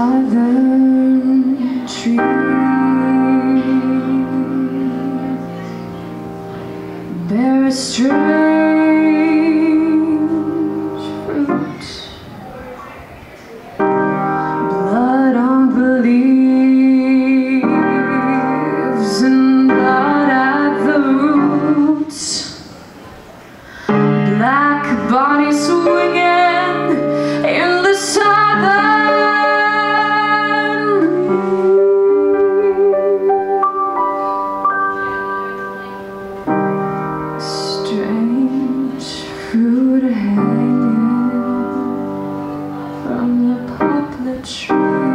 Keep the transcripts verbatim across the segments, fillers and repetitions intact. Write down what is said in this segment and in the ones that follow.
southern trees bear a strange fruit, blood on the leaves and blood at the roots, black bodies swinging in the southern strange fruit hanging from the poplar tree.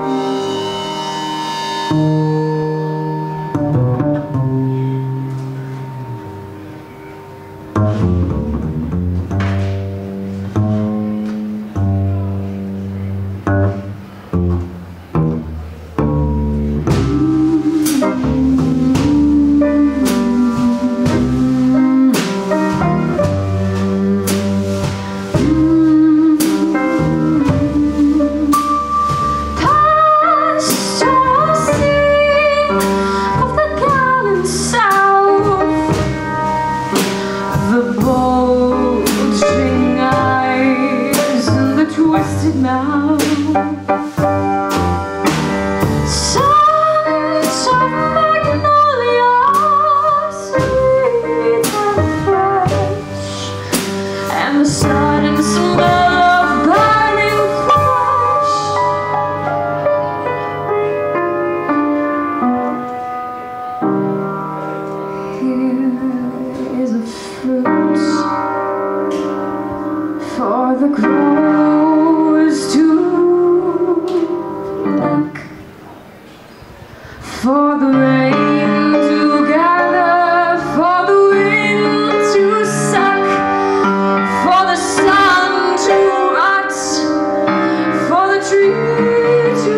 Twisted mouth, scents of magnolia, sweet and fresh, and the sudden smell of burning flesh. Here is a fruit for the growers to pluck, for the rain to gather, for the wind to suck, for the sun to rot, for the tree to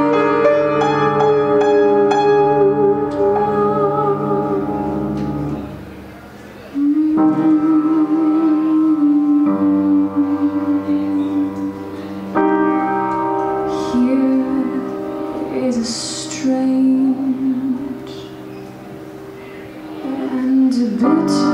is a strange and a bitter